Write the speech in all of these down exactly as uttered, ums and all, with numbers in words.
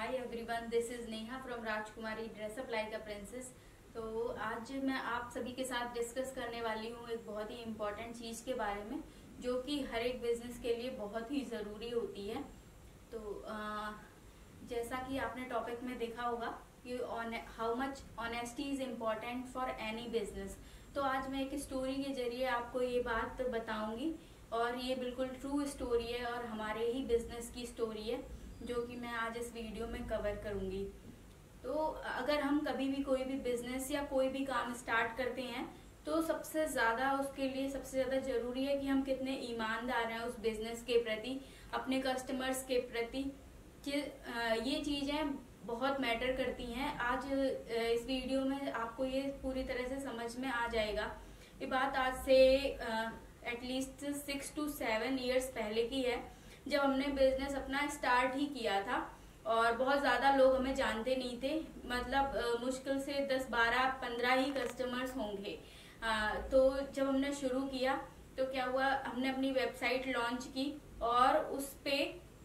Hi everyone, this is Neha from Rajkumari dress up like a princess. तो आज मैं आप सभी के साथ डिस्कस करने वाली हूँ एक बहुत ही इम्पोर्टेंट चीज के बारे में, जो कि हर एक बिजनेस के लिए बहुत ही जरूरी होती है। तो आ, जैसा कि आपने टॉपिक में देखा होगा कि how much honesty is important for any business. तो आज मैं एक स्टोरी के जरिए आपको ये बात बताऊंगी, और ये बिल्कुल ट्रू स्टोरी है और हमारे ही बिजनेस की स्टोरी है, जो कि मैं आज इस वीडियो में कवर करूंगी। तो अगर हम कभी भी कोई भी बिजनेस या कोई भी काम स्टार्ट करते हैं, तो सबसे ज्यादा उसके लिए सबसे ज्यादा जरूरी है कि हम कितने ईमानदार हैं उस बिजनेस के प्रति, अपने कस्टमर्स के प्रति। ये चीजें बहुत मैटर करती हैं। आज इस वीडियो में आपको ये पूरी तरह से समझ में आ जाएगा। ये बात आज से at least six two seven years पहले की है, जब हमने बिजनेस अपना स्टार्ट ही किया था और बहुत ज्यादा लोग हमें जानते नहीं थे। मतलब मुश्किल से दस बारह पंद्रह ही कस्टमर्स होंगे। आ, तो जब हमने शुरू किया तो क्या हुआ, हमने अपनी वेबसाइट लॉन्च की और उस पे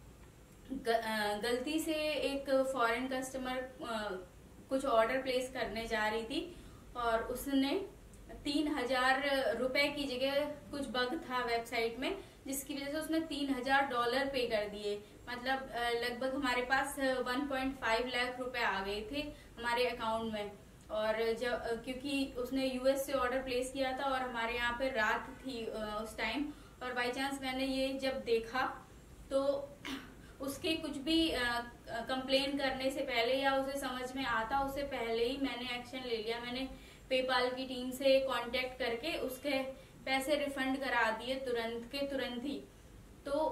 गलती से एक फॉरेन कस्टमर कुछ ऑर्डर प्लेस करने जा रही थी और उसने तीन हजार रुपए की जगह कुछ बग था वेबसाइट में, जिसकी वजह से उसने तीन हजार डॉलर पे कर दिए। मतलब लगभग हमारे पास वन पॉइंट फाइव लाख रुपए आ गए थे हमारे अकाउंट में। और जब क्योंकि उसने यूएस से ऑर्डर प्लेस किया था और हमारे यहाँ पे रात थी उस टाइम, और बाई चांस मैंने ये जब देखा तो उसके कुछ भी कंप्लेन करने से पहले या उसे समझ में आता उससे पहले ही मैंने एक्शन ले लिया। मैंने पेपाल की टीम से कांटेक्ट करके उसके पैसे रिफंड करा दिए तुरंत के तुरंत ही। तो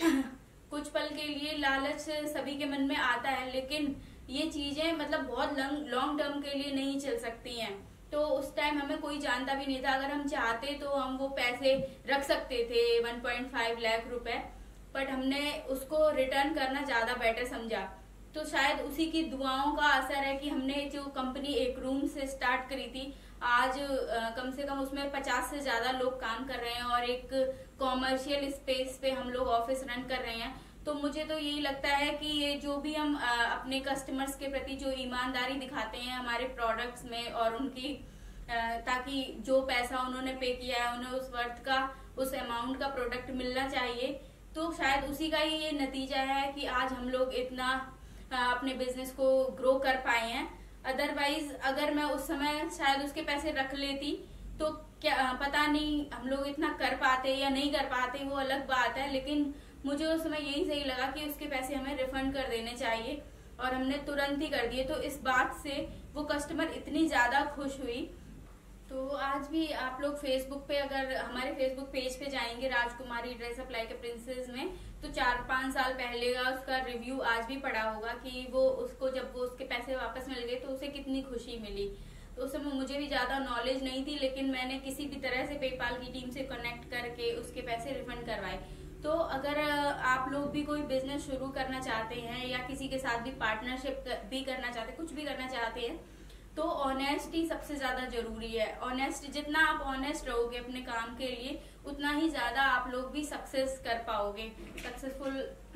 कुछ पल के लिए लालच सभी के मन में आता है, लेकिन ये चीजें मतलब बहुत लॉन्ग टर्म के लिए नहीं चल सकती हैं। तो उस टाइम हमें कोई जानता भी नहीं था। अगर हम चाहते तो हम वो पैसे रख सकते थे वन पॉइंट फाइव लाख रुपए, बट हमने उसको रिटर्न करना ज्यादा बेटर समझा। तो शायद उसी की दुआओं का असर है कि हमने जो कंपनी एक रूम से स्टार्ट करी थी, आज आ, कम से कम उसमें पचास से ज्यादा लोग काम कर रहे हैं और एक कॉमर्शियल स्पेस पे हम लोग ऑफिस रन कर रहे हैं। तो मुझे तो यही लगता है कि ये जो भी हम आ, अपने कस्टमर्स के प्रति जो ईमानदारी दिखाते हैं हमारे प्रोडक्ट्स में, और उनकी आ, ताकि जो पैसा उन्होंने पे किया है उन्हें उस वर्थ का, उस अमाउंट का प्रोडक्ट मिलना चाहिए। तो शायद उसी का ही ये नतीजा है कि आज हम लोग इतना अपने बिजनेस को ग्रो कर पाए हैं। अदरवाइज अगर मैं उस समय शायद उसके पैसे रख लेती तो क्या पता नहीं हम लोग इतना कर पाते या नहीं कर पाते, वो अलग बात है। लेकिन मुझे उस समय यही सही लगा कि उसके पैसे हमें रिफंड कर देने चाहिए, और हमने तुरंत ही कर दिए। तो इस बात से वो कस्टमर इतनी ज्यादा खुश हुई। तो आज भी आप लोग फेसबुक पे, अगर हमारे फेसबुक पेज पे जाएंगे राजकुमारी ड्रेसअप लाइक अ प्रिंसेस में, तो चार पांच साल पहले का उसका रिव्यू आज भी पड़ा होगा कि वो उसको जब वो उसके पैसे वापस मिल गए तो उसे कितनी खुशी मिली। तो उस समय मुझे भी ज्यादा नॉलेज नहीं थी, लेकिन मैंने किसी भी तरह से पेपाल की टीम से कनेक्ट करके उसके पैसे रिफंड करवाए। तो अगर आप लोग भी कोई बिजनेस शुरू करना चाहते हैं या किसी के साथ भी पार्टनरशिप भी करना चाहते हैं, कुछ भी करना चाहते हैं, तो ऑनेस्टी सबसे ज्यादा जरूरी है। ऑनेस्ट जितना आप ऑनेस्ट रहोगे अपने काम के लिए, उतना ही ज्यादा आप लोग भी सक्सेस कर पाओगे, सक्सेसफुल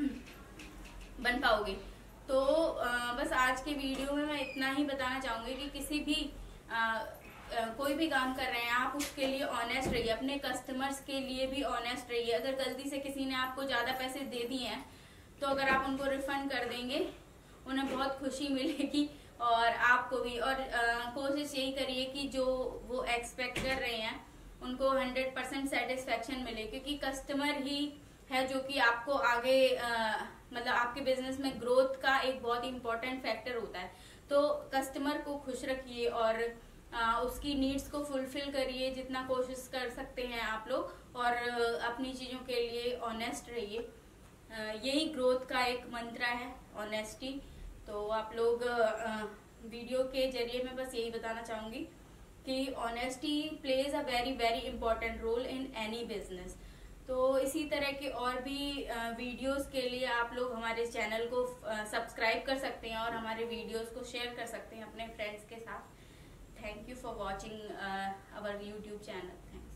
बन पाओगे। तो आ, बस आज के वीडियो में मैं इतना ही बताना चाहूंगी कि किसी भी आ, आ, कोई भी काम कर रहे हैं आप उसके लिए ऑनेस्ट रहिए, अपने कस्टमर्स के लिए भी ऑनेस्ट रहिए। अगर गलती से किसी ने आपको ज्यादा पैसे दे दिए हैं तो अगर आप उनको रिफंड कर देंगे, उन्हें बहुत खुशी मिलेगी और आपको भी। और आ, कोशिश यही करिए कि जो वो एक्सपेक्ट कर रहे हैं उनको हंड्रेड परसेंट सेटिस्फेक्शन मिले, क्योंकि कस्टमर ही है जो कि आपको आगे आ, मतलब आपके बिजनेस में ग्रोथ का एक बहुत इंपॉर्टेंट फैक्टर होता है। तो कस्टमर को खुश रखिए और आ, उसकी नीड्स को फुलफिल करिए जितना कोशिश कर सकते हैं आप लोग, और अपनी चीजों के लिए ऑनेस्ट रहिए। यही ग्रोथ का एक मंत्र है, ऑनेस्टी। तो आप लोग वीडियो के जरिए मैं बस यही बताना चाहूंगी कि honesty plays a very very important role in any business. तो इसी तरह के और भी वीडियोस के लिए आप लोग हमारे चैनल को सब्सक्राइब कर सकते हैं और हमारे वीडियोस को शेयर कर सकते हैं अपने फ्रेंड्स के साथ। Thank you for watching our YouTube channel.